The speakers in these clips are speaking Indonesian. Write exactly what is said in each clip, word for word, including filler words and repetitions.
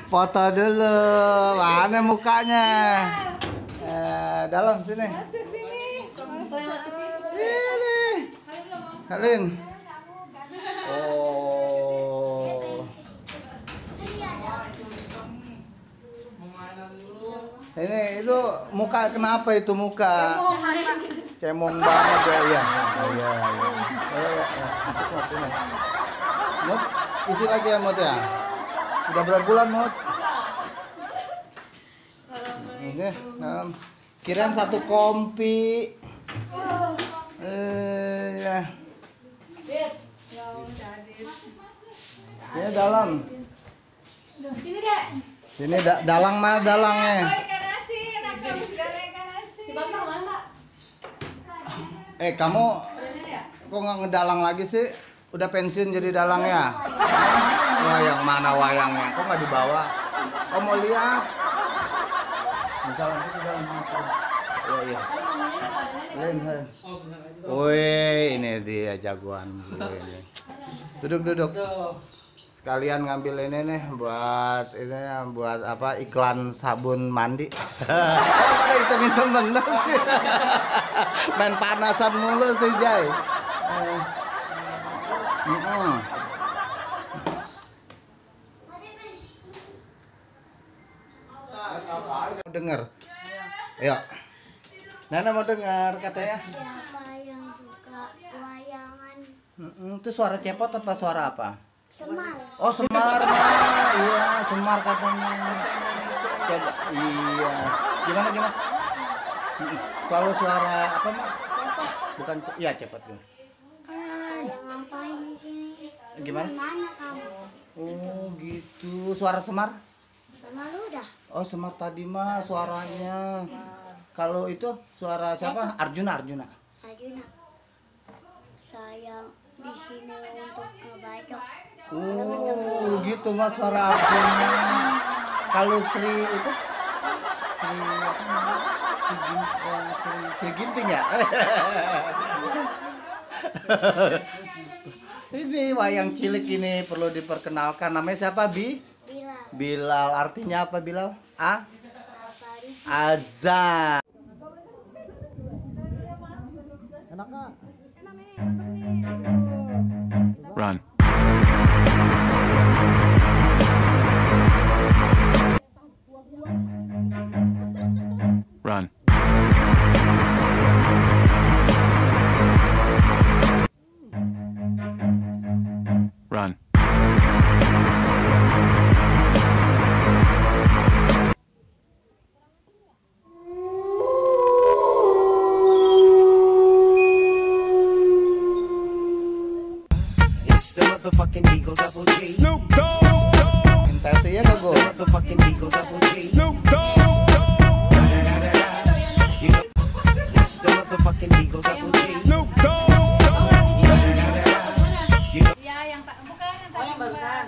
Foto dulu. Mana mukanya? Eh, dalam sini. Masuk sini. Toilet ke sini. Ini. Salin. Oh. Ini itu muka kenapa itu muka? Cemong banget ya. Iya. Iya, iya. Ayo, masuk Mut sini. Mut, isi lagi ya Mut ya. Udah berapa bulan Mut? Ini, nah, kirain satu kompi. Eh, ya. Ini dalam. Sini deh. Sini da dalang mah dalangnya. Eh kamu kok nggak ngedalang lagi sih? Udah pensiun jadi dalang ya? Wayang mana wayangnya? Kok nggak dibawa? Oh mau lihat? Misalnya sih dalam masuk. Iya iya. Lain lain. Wih ini dia jagoan gue. Duduk duduk. Sekalian ngambil ini nih buat ini buat apa iklan sabun mandi. Oh pada itu minta bener sih. Main panasan mulu sih Jay. Eh. Mm-mm. Mau dengar? Ya. Nana mau dengar katanya. Siapa yang suka wayangan? Mm-mm. Itu suara cepot apa suara apa? Semar. Oh Semar mah, iya Semar katanya. Coba, iya. Gimana gimana? Kalau suara apa mah? Cepot. Bukan, iya cepet ya. Saya ngapain di sini? Gimana? Mana kamu? Oh gitu, suara Semar? Semar udah. Oh Semar tadi mah suaranya. Kalau itu suara siapa? Arjuna Arjuna. Arjuna. Saya di sini untuk ngebacok. Oh gitu mas suara Arjuna. Kalau Sri itu Sri apa namanya? Sri, Gin, eh, Sri, Sri Ginting ya? Ini wayang cilik ini perlu diperkenalkan. Namanya siapa Bi? Bilal. Bilal artinya apa Bilal? A? Apa Azan. Enak nggak? Run. Run. Run. It's the motherfucking Eagle Double G. Snoop Dogg. Intensnya ke gue. Motherfucking Eagle Double G. Snoop Dogg. It's the motherfucking Eagle Double G. Snoop Dogg. Ya yang tak bukan yang tadi. Oh yang barusan.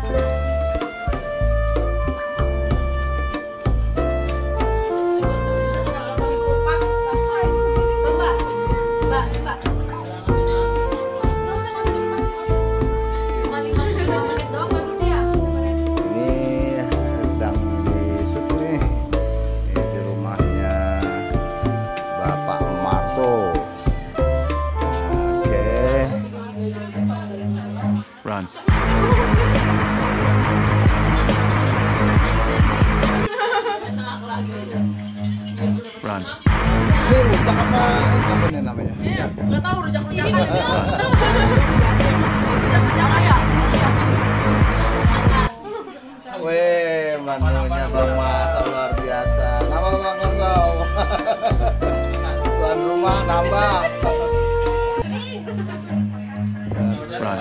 Ini sedang di-shoot nih. Ini di rumahnya Bapak Marso. Oke. Run. Run. Ini rujak apa? Apa ini namanya? Nggak tahu rujak-rujak kan dia. Rujak-rujak ya? Weh, menunya Bang Mas luar biasa. Nama Bang Marso. Tuan rumah nambah. Run.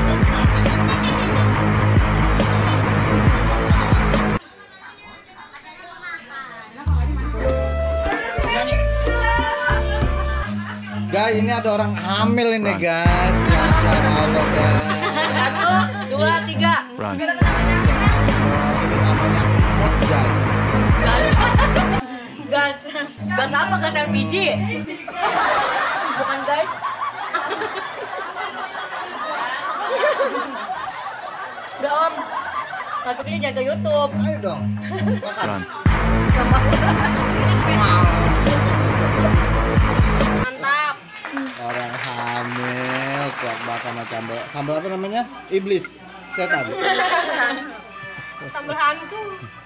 Guys, ini ada orang hamil ini guys. Masya Allah guys. Satu, dua, tiga. Run. Masya Allah, ini namanya Mut guys. Gas. Gas. Gas apa? Gas L P G? Bukan guys. Udah om. Masukinnya jangan ke YouTube. Ayo dong. Makan. Run. Gak mau. Mantap. Orang hamil kuat banget sama sambal. Sambal apa namanya? Iblis. Setan. Sambal hantu.